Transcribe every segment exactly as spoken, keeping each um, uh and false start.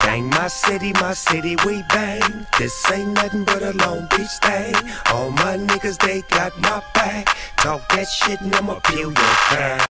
Gang, my city, my city, we bang. This ain't nothing but a Long Beach thing. All my niggas, they got my back. Talk that shit and I'ma peel your back.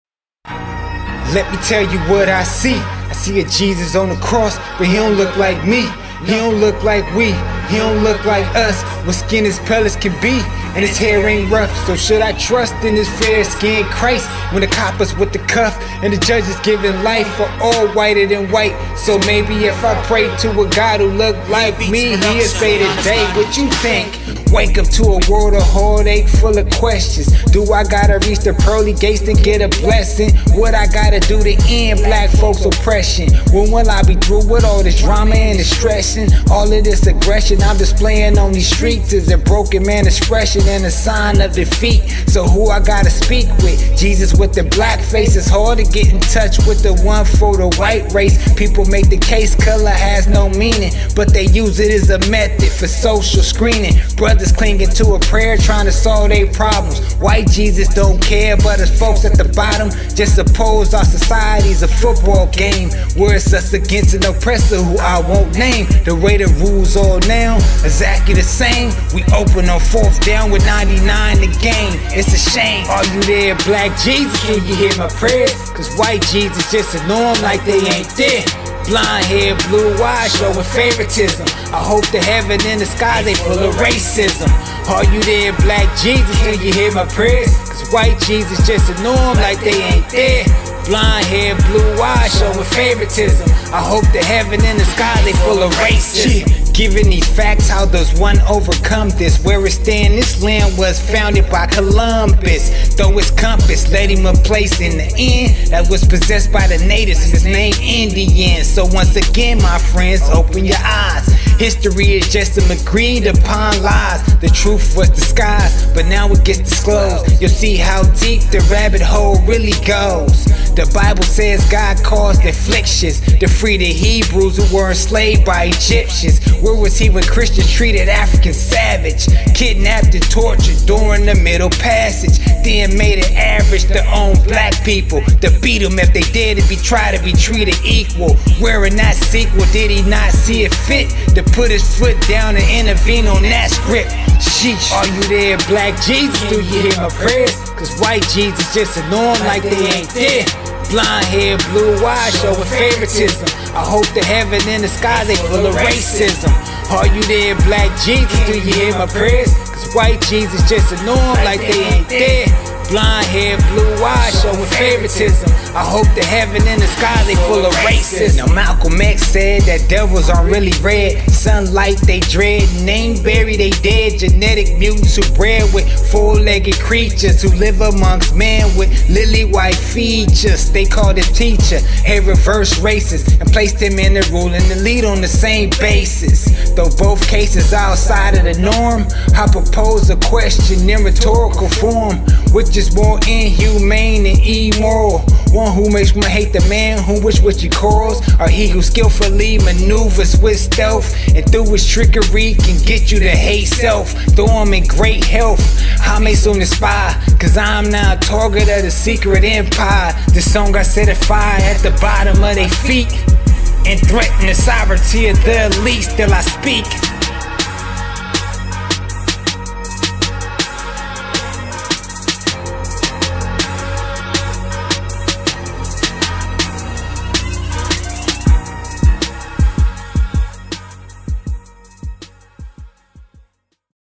Let me tell you what I see. I see a Jesus on the cross, but he don't look like me. He don't look like we, he don't look like us. What skin as pale as can be, and his hair ain't rough. So should I trust in this fair-skinned Christ when the coppers with the cuff and the judges giving life for all whiter than white? So maybe if I pray to a God who look like me, he'll say today, what you think? Wake up to a world of heartache full of questions. Do I gotta reach the pearly gates to get a blessing? What I gotta do to end black folks' oppression? When will I be through with all this drama and the stressing? All of this aggression I'm displaying on these streets is a broken man expression and a sign of defeat. So who I gotta speak with? Jesus with the black face. It's hard to get in touch with the one for the white race. People make the case color has no meaning, but they use it as a method for social screening. Brothers clinging to a prayer trying to solve their problems. White Jesus don't care, but us folks at the bottom just suppose our society's a football game where it's us against an oppressor who I won't name. The way the rules all now exactly the same. We open on fourth down with ninety-nine to gain. It's a shame. Are you there, black Jesus? Can you hear my prayers? Cause white Jesus just ignore them like they ain't there. Blonde hair, blue eyes, showing favoritism. I hope the heaven in the sky they full of racism. Are you there, black Jesus? Can you hear my prayers? Cause white Jesus just ignore them like they ain't there. Blonde hair, blue eyes, showing favoritism. I hope the heaven in the sky they full of racism. Given these facts, how does one overcome this? Where it stand, this land was founded by Columbus. Though its compass led him a place in the end that was possessed by the natives, his name Indian. So once again, my friends, open your eyes. History is just some agreed upon lies. The truth was disguised, but now it gets disclosed. You'll see how deep the rabbit hole really goes. The Bible says God caused afflictions to free the Hebrews who were enslaved by Egyptians. Where was he when Christians treated Africans savage? Kidnapped and tortured during the Middle Passage. Then made it average to own black people, to beat them if they dare to be try to be treated equal. Where in that sequel did he not see it fit to put his foot down and intervene on that script? Sheesh. Are you there, black Jesus? Do you hear my prayers? Cause white Jesus just ignore them like they ain't there. Blonde hair, blue eyes, showing favoritism. I hope the heaven in the sky they full of racism. Are you there, black Jesus? Do you hear my prayers? Cause white Jesus just ignore them like they ain't there. Blonde hair, blue eyes, showing favoritism. I hope the heaven in the sky they full of racism. Now Malcolm X said that devils aren't really red. Sunlight they dread, name bury they dead. Genetic mutants who bred with four-legged creatures who live amongst men with lily white features. They called his teacher a reverse racist and placed him in the rule and the lead on the same basis. Though both cases outside of the norm, I propose a question in rhetorical form. Which is more inhumane and immoral? One who makes me hate the man who wish what you cause, or he who skillfully maneuvers with stealth and through his trickery can get you to hate self? Though I'm in great health, I may soon aspire, cause I'm now a target of the secret empire. This song I set a fire at the bottom of their feet and threaten the sovereignty of the elite. Still I speak.